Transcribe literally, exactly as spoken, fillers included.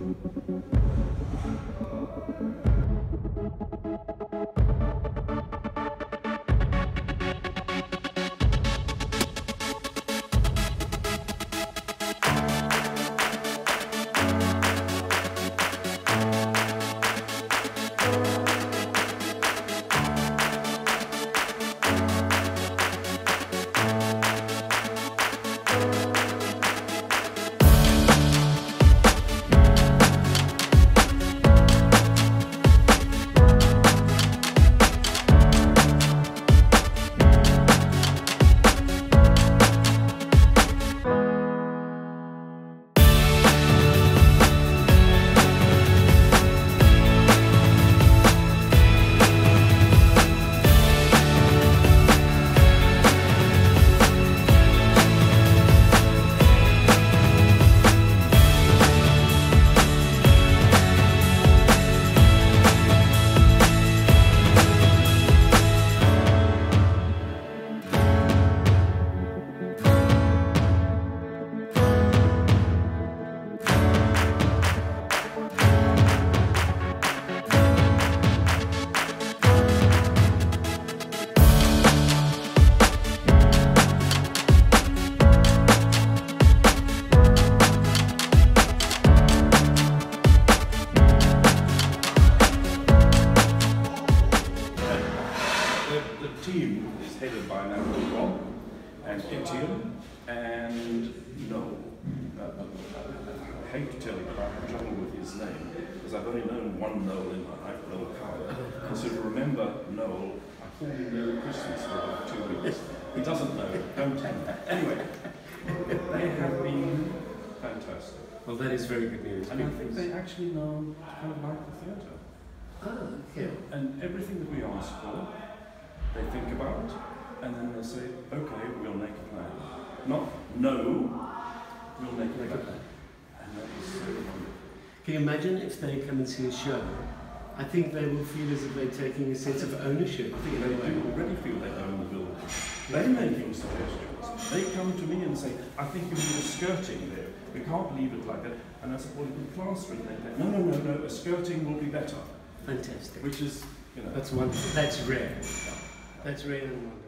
team is headed by now Rob and Pieter and Noel. Uh, I hate to tell you, but I have trouble with his name because I've only known one Noel in my life, Noel Carter. So to remember Noel, I called him Merry Christmas for about two weeks. He doesn't know. Don't tell him. Anyway, they have been fantastic. Well, that is very good news. And I think they actually know kind of like the theatre. Ah, okay. And everything that we ask for, they think about, and then they say, okay, we'll make a plan. Not, no, we'll make a plan. And that is so wonderful. Can you imagine if they come and see a show? I think they will feel as if they're taking a sense of ownership. I think they do already feel they own the building. They're making suggestions. They come to me and say, I think you need a skirting there. We can't leave it like that. And I said, well, you can plaster it like that. No, no, no, no, a skirting will be better. Fantastic. Which is, you know. That's wonderful. That's rare. That's rare and wonderful.